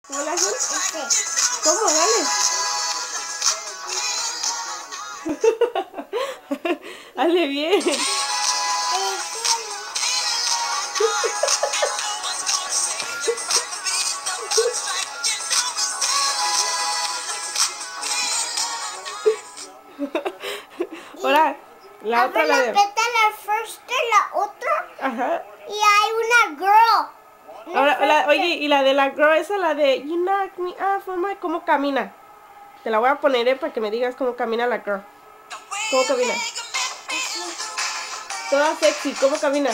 ¿Cómo le hacen? ¿Cómo? Dale. Hazle bien. Ahora, la otra la de... Aprieta la first y la otra. Ajá. Y hay una girl. Ahora, oye, y la de la girl, esa, la de You knock me off, mamá, ¿cómo camina? Te la voy a poner, para que me digas cómo camina la girl. ¿Cómo camina? Toda sexy, ¿cómo camina?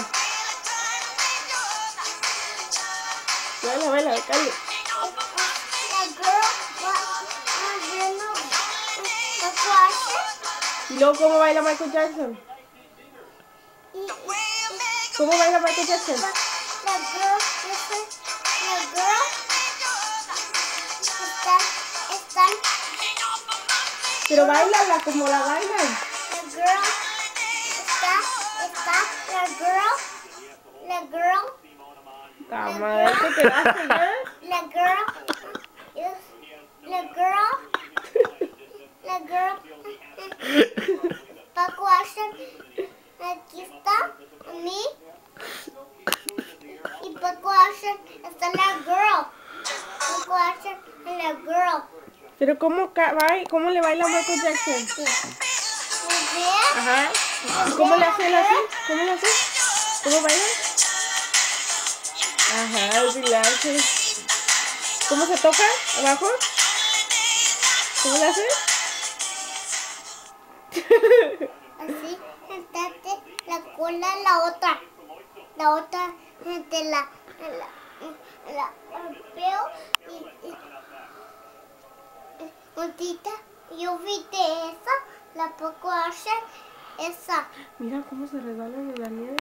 Baila, baila, calle. La girl Y luego, ¿cómo baila Michael Jackson? ¿Cómo baila Michael Jackson? La girl están Pero bailala como la bailan. la girl Madre, ¿qué te hace ya? la girl Paco Asher, aquí está a mí y Paco Asher está la girl. Paco Asher y la girl. Pero ¿cómo le baila Michael Jackson? Sí. Muy bien. Ajá. ¿Cómo le hace él así? ¿Cómo le hace? ¿Cómo baila? Ajá, sí le hace. ¿Cómo se toca? ¿Abajo? ¿Cómo le hace? Así, sentate la cola en la otra. La otra gente la veo y puntita. Yo vi de esa, la Paco Asher, esa. Mira cómo se resbalan en la nieve.